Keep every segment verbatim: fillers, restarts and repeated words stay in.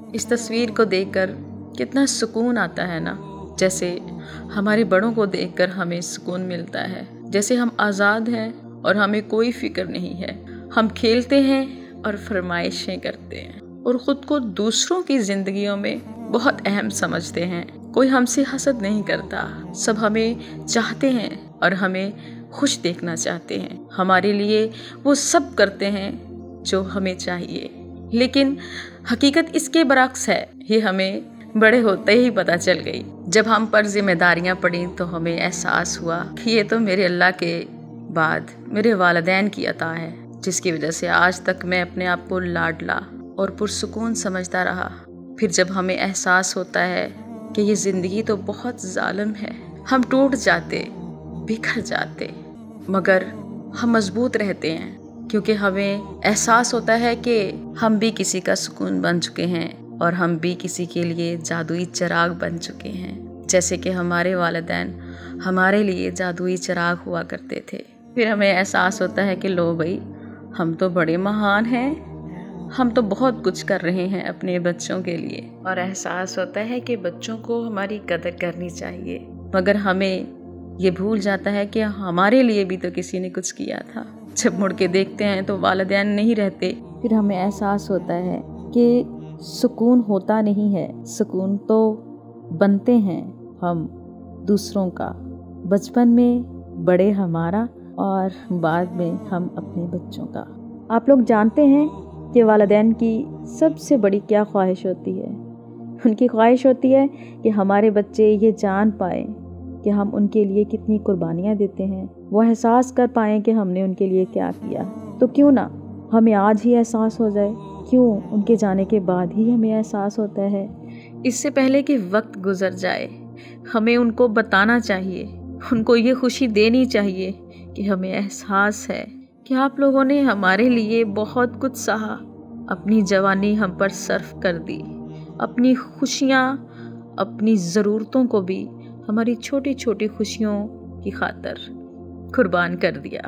इस तस्वीर को देखकर कितना सुकून आता है ना, जैसे हमारे बड़ों को देखकर हमें सुकून मिलता है, जैसे हम आज़ाद हैं और हमें कोई फिक्र नहीं है। हम खेलते हैं और फरमाइशें करते हैं और ख़ुद को दूसरों की ज़िंदगियों में बहुत अहम समझते हैं। कोई हमसे हसद नहीं करता, सब हमें चाहते हैं और हमें खुश देखना चाहते हैं। हमारे लिए वो सब करते हैं जो हमें चाहिए, लेकिन हकीकत इसके बरक्स है। ये हमें बड़े होते ही पता चल गई। जब हम पर जिम्मेदारियां पड़ी तो हमें एहसास हुआ कि ये तो मेरे अल्लाह के बाद मेरे वालिदैन की अता है, जिसकी वजह से आज तक मैं अपने आप को लाडला और पुरसुकून समझता रहा। फिर जब हमें एहसास होता है कि ये ज़िंदगी तो बहुत जालिम है, हम टूट जाते, बिखर जाते, मगर हम मजबूत रहते हैं, क्योंकि हमें एहसास होता है कि हम भी किसी का सुकून बन चुके हैं और हम भी किसी के लिए जादुई चिराग बन चुके हैं, जैसे कि हमारे वालिदैन हमारे लिए जादुई चिराग हुआ करते थे। फिर हमें एहसास होता है कि लो भाई, हम तो बड़े महान हैं, हम तो बहुत कुछ कर रहे हैं अपने बच्चों के लिए, और एहसास होता है कि बच्चों को हमारी कदर करनी चाहिए। मगर हमें ये भूल जाता है कि हमारे लिए भी तो किसी ने कुछ किया था। जब मुड़ के देखते हैं तो वालिदैन नहीं रहते, फिर हमें एहसास होता है कि सुकून होता नहीं है, सुकून तो बनते हैं हम दूसरों का। बचपन में बड़े हमारा और बाद में हम अपने बच्चों का। आप लोग जानते हैं कि वालिदैन की सबसे बड़ी क्या ख्वाहिश होती है? उनकी ख्वाहिश होती है कि हमारे बच्चे ये जान पाएँ कि हम उनके लिए कितनी कुर्बानियाँ देते हैं, वो एहसास कर पाएँ कि हमने उनके लिए क्या किया। तो क्यों ना हमें आज ही एहसास हो जाए, क्यों उनके जाने के बाद ही हमें एहसास होता है। इससे पहले कि वक्त गुजर जाए, हमें उनको बताना चाहिए, उनको ये खुशी देनी चाहिए कि हमें एहसास है कि आप लोगों ने हमारे लिए बहुत कुछ सहा, अपनी जवानी हम पर सर्फ कर दी, अपनी खुशियाँ, अपनी ज़रूरतों को भी हमारी छोटी छोटी खुशियों की खातिर कुर्बान कर दिया।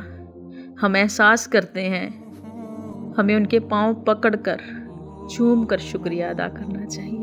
हम एहसास करते हैं हमें उनके पाँव पकड़कर चूम कर शुक्रिया अदा करना चाहिए।